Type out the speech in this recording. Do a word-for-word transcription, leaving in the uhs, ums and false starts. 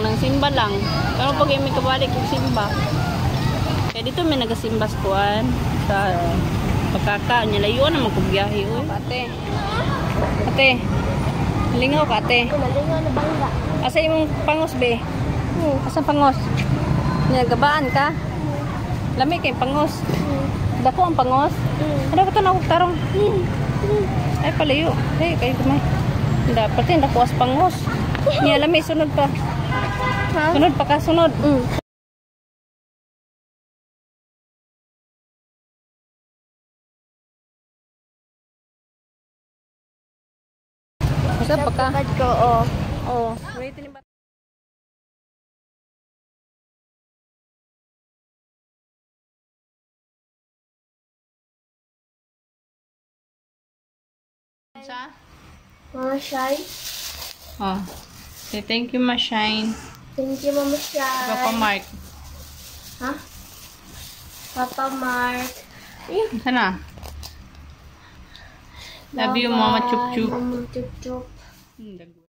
kanang simba lang. Pero pag may kabalik kung simba. Kaya dito may nagasimbas kuan sa pagkaka niya layuan na magkubiyahe oy. Ate. Ate. Lingaw ka ate. Malingaw na bangga. Asa imong pangos be? Hmm. Asa pangos? Nya gabaan ka? Lami kay pangos. Hmm. Dako ang pangos. Hmm. Ano ka to na tarong? Hmm. Hmm. Ay palayo. Hey, kayo kumay. Dapat din dako as pangos. Nya lami sunod pa. Ha? Sunod pa ka sunod. Hmm. Sa pa ka? Pagkakad ko, oh. Oh, wait ni ba? Sa? Mama Shai. Oh. Say thank you, Mashine. Thank you, Mama Shai. Papa Mark. Ha? Papa Mark. Sana? Love you, Mama Chup Chup. Mama Chup Chup. Hmm,